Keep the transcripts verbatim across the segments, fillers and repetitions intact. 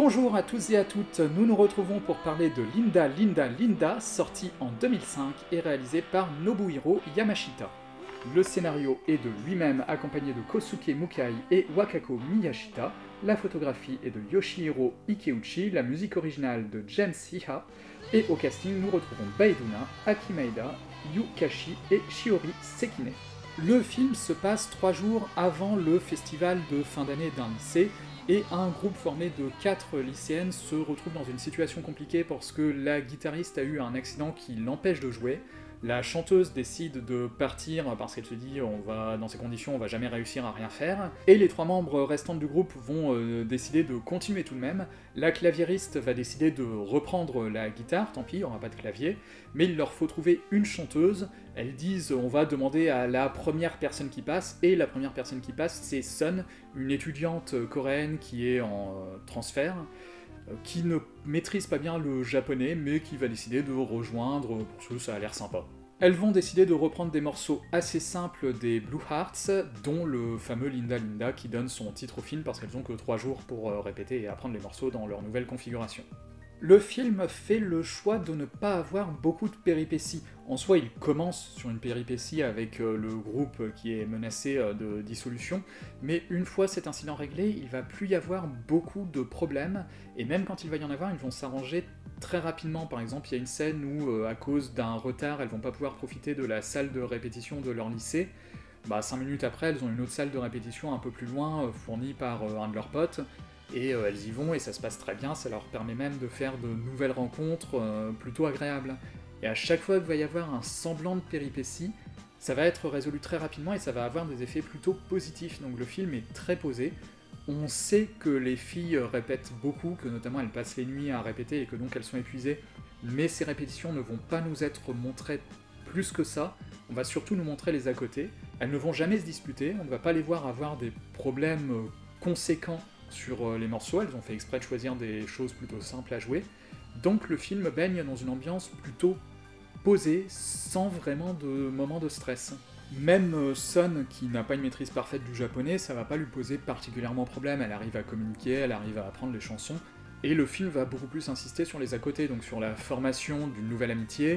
Bonjour à tous et à toutes, nous nous retrouvons pour parler de Linda Linda Linda, sorti en deux mille cinq et réalisé par Nobuhiro Yamashita. Le scénario est de lui-même accompagné de Kosuke Mukai et Wakako Miyashita, la photographie est de Yoshihiro Ikeuchi, la musique originale de James Iha, et au casting nous retrouvons Baeduna, Aki Maeda, Yu Kashi et Shiori Sekine. Le film se passe trois jours avant le festival de fin d'année d'un lycée, et un groupe formé de quatre lycéennes se retrouve dans une situation compliquée parce que la guitariste a eu un accident qui l'empêche de jouer. La chanteuse décide de partir parce qu'elle se dit on va, dans ces conditions on va jamais réussir à rien faire. Et les trois membres restants du groupe vont euh, décider de continuer tout de même. La claviériste va décider de reprendre la guitare, tant pis, il n'y aura pas de clavier, mais il leur faut trouver une chanteuse. Elles disent on va demander à la première personne qui passe, et la première personne qui passe c'est Sun, une étudiante coréenne qui est en euh, transfert, euh, qui ne maîtrise pas bien le japonais, mais qui va décider de rejoindre parce que ça a l'air sympa. Elles vont décider de reprendre des morceaux assez simples des Blue Hearts, dont le fameux Linda Linda qui donne son titre au film parce qu'elles ont que trois jours pour euh, répéter et apprendre les morceaux dans leur nouvelle configuration. Le film fait le choix de ne pas avoir beaucoup de péripéties. En soi, il commence sur une péripétie avec euh, le groupe qui est menacé euh, de dissolution, mais une fois cet incident réglé, il va plus y avoir beaucoup de problèmes, et même quand il va y en avoir, ils vont s'arranger très rapidement. Par exemple, il y a une scène où, euh, à cause d'un retard, elles vont pas pouvoir profiter de la salle de répétition de leur lycée. Bah, cinq minutes après, elles ont une autre salle de répétition un peu plus loin, euh, fournie par euh, un de leurs potes, et euh, elles y vont et ça se passe très bien, ça leur permet même de faire de nouvelles rencontres euh, plutôt agréables. Et à chaque fois qu'il va y avoir un semblant de péripétie, ça va être résolu très rapidement et ça va avoir des effets plutôt positifs, donc le film est très posé. On sait que les filles répètent beaucoup, que notamment elles passent les nuits à répéter et que donc elles sont épuisées, mais ces répétitions ne vont pas nous être montrées plus que ça, on va surtout nous montrer les à côté. Elles ne vont jamais se disputer, on ne va pas les voir avoir des problèmes conséquents sur les morceaux, elles ont fait exprès de choisir des choses plutôt simples à jouer, donc le film baigne dans une ambiance plutôt posée, sans vraiment de moments de stress. Même Sun, qui n'a pas une maîtrise parfaite du japonais, ça va pas lui poser particulièrement problème, elle arrive à communiquer, elle arrive à apprendre les chansons, et le film va beaucoup plus insister sur les à côté, donc sur la formation d'une nouvelle amitié,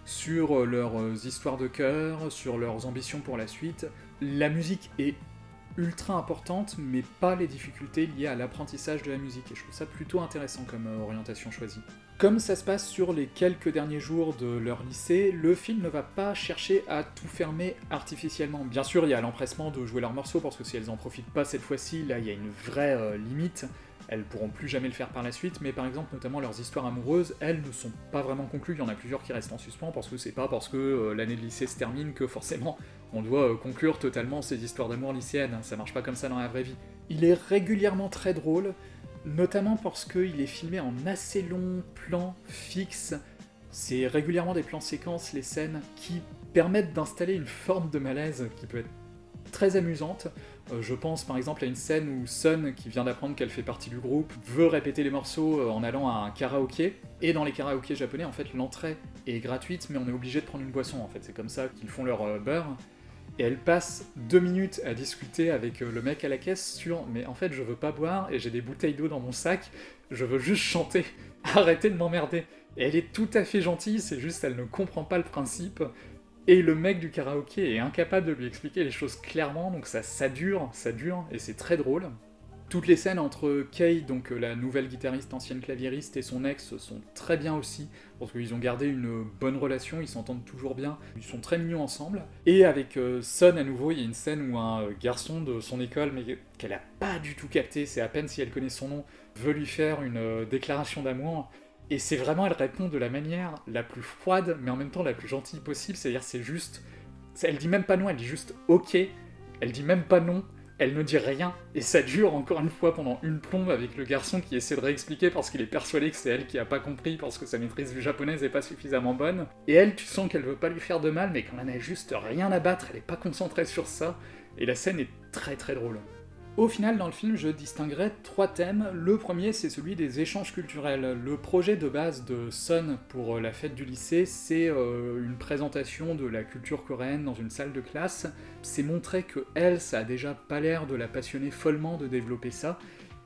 sur leurs histoires de cœur, sur leurs ambitions pour la suite. La musique est ultra importante, mais pas les difficultés liées à l'apprentissage de la musique, et je trouve ça plutôt intéressant comme euh, orientation choisie. Comme ça se passe sur les quelques derniers jours de leur lycée, le film ne va pas chercher à tout fermer artificiellement. Bien sûr, il y a l'empressement de jouer leurs morceaux, parce que si elles en profitent pas cette fois-ci, là il y a une vraie euh, limite, elles pourront plus jamais le faire par la suite, mais par exemple, notamment leurs histoires amoureuses, elles ne sont pas vraiment conclues, il y en a plusieurs qui restent en suspens, parce que c'est pas parce que euh, l'année de lycée se termine que forcément on doit euh, conclure totalement ces histoires d'amour lycéennes, ça marche pas comme ça dans la vraie vie. Il est régulièrement très drôle, notamment parce qu'il est filmé en assez longs plans fixes, c'est régulièrement des plans séquences, les scènes, qui permettent d'installer une forme de malaise qui peut être très amusante. Euh, je pense par exemple à une scène où Sun, qui vient d'apprendre qu'elle fait partie du groupe, veut répéter les morceaux en allant à un karaoké, et dans les karaokés japonais, en fait, l'entrée est gratuite, mais on est obligé de prendre une boisson, en fait, c'est comme ça qu'ils font leur euh, beurre. Et elle passe deux minutes à discuter avec euh, le mec à la caisse sur « mais en fait, je veux pas boire, et j'ai des bouteilles d'eau dans mon sac, je veux juste chanter, arrêtez de m'emmerder !» Et elle est tout à fait gentille, c'est juste elle ne comprend pas le principe, et le mec du karaoké est incapable de lui expliquer les choses clairement, donc ça, ça dure, ça dure, et c'est très drôle. Toutes les scènes entre Kei, donc la nouvelle guitariste, ancienne claviériste, et son ex sont très bien aussi, parce qu'ils ont gardé une bonne relation, ils s'entendent toujours bien, ils sont très mignons ensemble. Et avec euh, Sun, à nouveau, il y a une scène où un euh, garçon de son école, mais qu'elle a pas du tout capté, c'est à peine si elle connaît son nom, veut lui faire une euh, déclaration d'amour, et c'est vraiment, elle répond de la manière la plus froide, mais en même temps la plus gentille possible, c'est-à-dire c'est juste... Elle dit même pas non, elle dit juste « ok », elle dit même pas non, elle ne dit rien, et ça dure encore une fois pendant une plombe avec le garçon qui essaie de réexpliquer parce qu'il est persuadé que c'est elle qui a pas compris parce que sa maîtrise du japonais n'est pas suffisamment bonne. Et elle, tu sens qu'elle veut pas lui faire de mal, mais qu'elle en a juste rien à battre, elle est pas concentrée sur ça, et la scène est très très drôle. Au final, dans le film, je distinguerai trois thèmes. Le premier, c'est celui des échanges culturels. Le projet de base de Sun pour la fête du lycée, c'est euh, une présentation de la culture coréenne dans une salle de classe. C'est montrer que elle, ça a déjà pas l'air de la passionner follement de développer ça,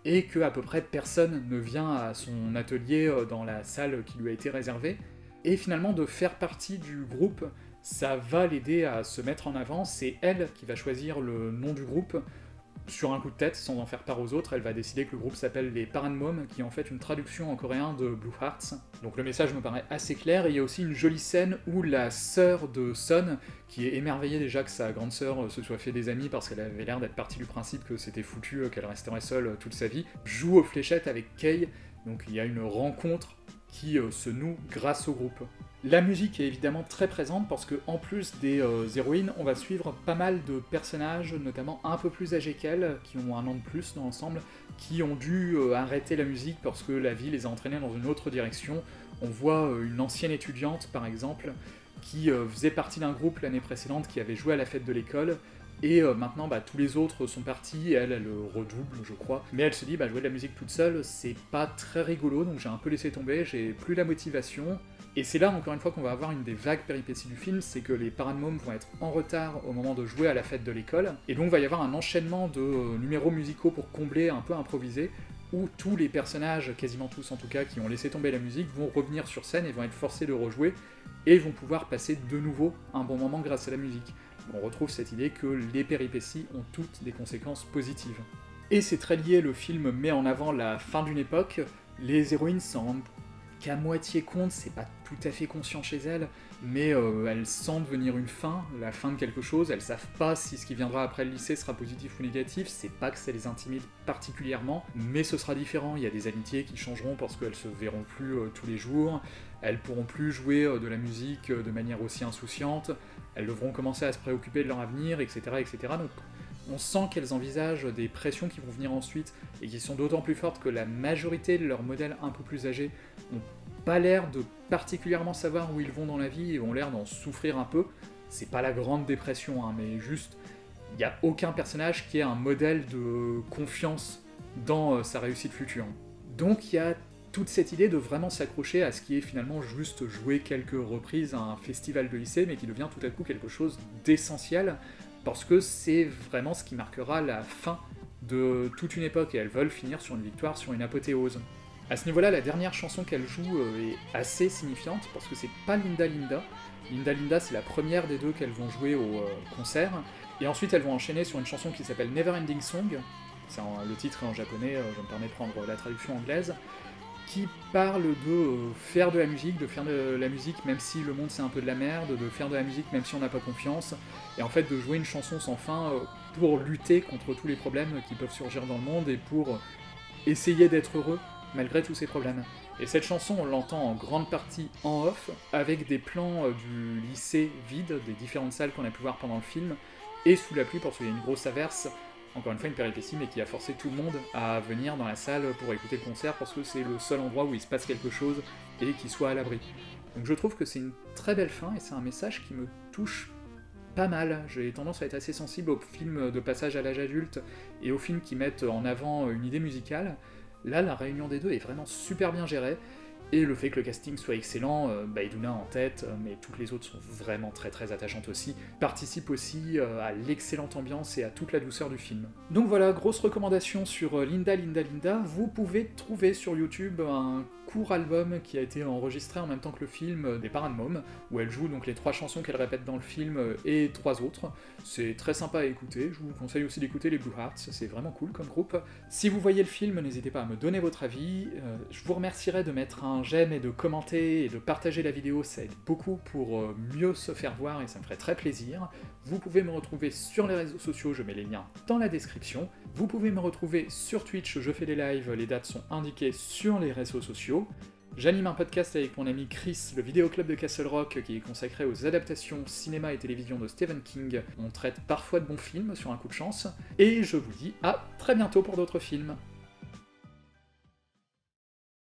et que à peu près personne ne vient à son atelier dans la salle qui lui a été réservée. Et finalement, de faire partie du groupe, ça va l'aider à se mettre en avant. C'est elle qui va choisir le nom du groupe. Sur un coup de tête, sans en faire part aux autres, elle va décider que le groupe s'appelle les Paranmom, qui est en fait une traduction en coréen de Blue Hearts. Donc le message me paraît assez clair, et il y a aussi une jolie scène où la sœur de Son, qui est émerveillée déjà que sa grande sœur se soit fait des amis parce qu'elle avait l'air d'être partie du principe que c'était foutu, qu'elle resterait seule toute sa vie, joue aux fléchettes avec Kei, donc il y a une rencontre qui euh, se noue grâce au groupe. La musique est évidemment très présente parce que en plus des euh, héroïnes, on va suivre pas mal de personnages, notamment un peu plus âgés qu'elles, qui ont un an de plus dans l'ensemble, qui ont dû euh, arrêter la musique parce que la vie les a entraînés dans une autre direction. On voit euh, une ancienne étudiante, par exemple, qui euh, faisait partie d'un groupe l'année précédente qui avait joué à la fête de l'école, et euh, maintenant bah, tous les autres sont partis, et elle, elle redouble, je crois. Mais elle se dit, bah, jouer de la musique toute seule, c'est pas très rigolo, donc j'ai un peu laissé tomber, j'ai plus la motivation. Et c'est là, encore une fois, qu'on va avoir une des vagues péripéties du film, c'est que les Paranmom vont être en retard au moment de jouer à la fête de l'école, et donc il va y avoir un enchaînement de euh, numéros musicaux pour combler, un peu improvisés, où tous les personnages, quasiment tous en tout cas, qui ont laissé tomber la musique, vont revenir sur scène et vont être forcés de rejouer, et vont pouvoir passer de nouveau un bon moment grâce à la musique. On retrouve cette idée que les péripéties ont toutes des conséquences positives. Et c'est très lié, le film met en avant la fin d'une époque, les héroïnes s'en rendent qu'à moitié compte, c'est pas tout à fait conscient chez elles, mais euh, elles sentent venir une fin, la fin de quelque chose, elles savent pas si ce qui viendra après le lycée sera positif ou négatif, c'est pas que ça les intimide particulièrement, mais ce sera différent, il y a des amitiés qui changeront parce qu'elles se verront plus euh, tous les jours, elles pourront plus jouer euh, de la musique euh, de manière aussi insouciante, elles devront commencer à se préoccuper de leur avenir, et cetera, et cetera. Donc on sent qu'elles envisagent des pressions qui vont venir ensuite, et qui sont d'autant plus fortes que la majorité de leurs modèles un peu plus âgés n'ont pas l'air de particulièrement savoir où ils vont dans la vie, et ont l'air d'en souffrir un peu. C'est pas la grande dépression, hein, mais juste, il n'y a aucun personnage qui ait un modèle de confiance dans euh, sa réussite future. Donc il y a toute cette idée de vraiment s'accrocher à ce qui est finalement juste jouer quelques reprises à un festival de lycée, mais qui devient tout à coup quelque chose d'essentiel, parce que c'est vraiment ce qui marquera la fin de toute une époque, et elles veulent finir sur une victoire, sur une apothéose. À ce niveau-là, la dernière chanson qu'elle joue euh, est assez signifiante, parce que c'est pas Linda Linda. Linda Linda, c'est la première des deux qu'elles vont jouer au euh, concert, et ensuite elles vont enchaîner sur une chanson qui s'appelle Neverending Song, c'est en, le titre est en japonais, euh, je me permets de prendre la traduction anglaise, qui parle de euh, faire de la musique, de faire de la musique même si le monde c'est un peu de la merde, de faire de la musique même si on n'a pas confiance, et en fait de jouer une chanson sans fin euh, pour lutter contre tous les problèmes qui peuvent surgir dans le monde, et pour essayer d'être heureux malgré tous ces problèmes. Et cette chanson, on l'entend en grande partie en off, avec des plans euh, du lycée vide, des différentes salles qu'on a pu voir pendant le film, et sous la pluie parce qu'il y a une grosse averse, encore une fois une péripétie, mais qui a forcé tout le monde à venir dans la salle pour écouter le concert, parce que c'est le seul endroit où il se passe quelque chose, et qui soit à l'abri. Donc je trouve que c'est une très belle fin, et c'est un message qui me touche pas mal. J'ai tendance à être assez sensible aux films de passage à l'âge adulte, et aux films qui mettent en avant une idée musicale. Là, la réunion des deux est vraiment super bien gérée, et le fait que le casting soit excellent, euh, Baïdouna en tête, euh, mais toutes les autres sont vraiment très très attachantes aussi, participe aussi euh, à l'excellente ambiance et à toute la douceur du film. Donc voilà, grosse recommandation sur euh, Linda Linda Linda. Vous pouvez trouver sur YouTube un court album qui a été enregistré en même temps que le film euh, des Paranmom, où elle joue donc les trois chansons qu'elle répète dans le film euh, et trois autres. C'est très sympa à écouter, je vous conseille aussi d'écouter les Blue Hearts, c'est vraiment cool comme groupe. Si vous voyez le film, n'hésitez pas à me donner votre avis, euh, je vous remercierai de mettre un j'aime et de commenter et de partager la vidéo, ça aide beaucoup pour euh, mieux se faire voir et ça me ferait très plaisir. Vous pouvez me retrouver sur les réseaux sociaux, je mets les liens dans la description. Vous pouvez me retrouver sur Twitch, je fais des lives, les dates sont indiquées sur les réseaux sociaux. J'anime un podcast avec mon ami Chris, le Vidéo Club de Castle Rock, qui est consacré aux adaptations cinéma et télévision de Stephen King. On traite parfois de bons films sur un coup de chance, et je vous dis à très bientôt pour d'autres films.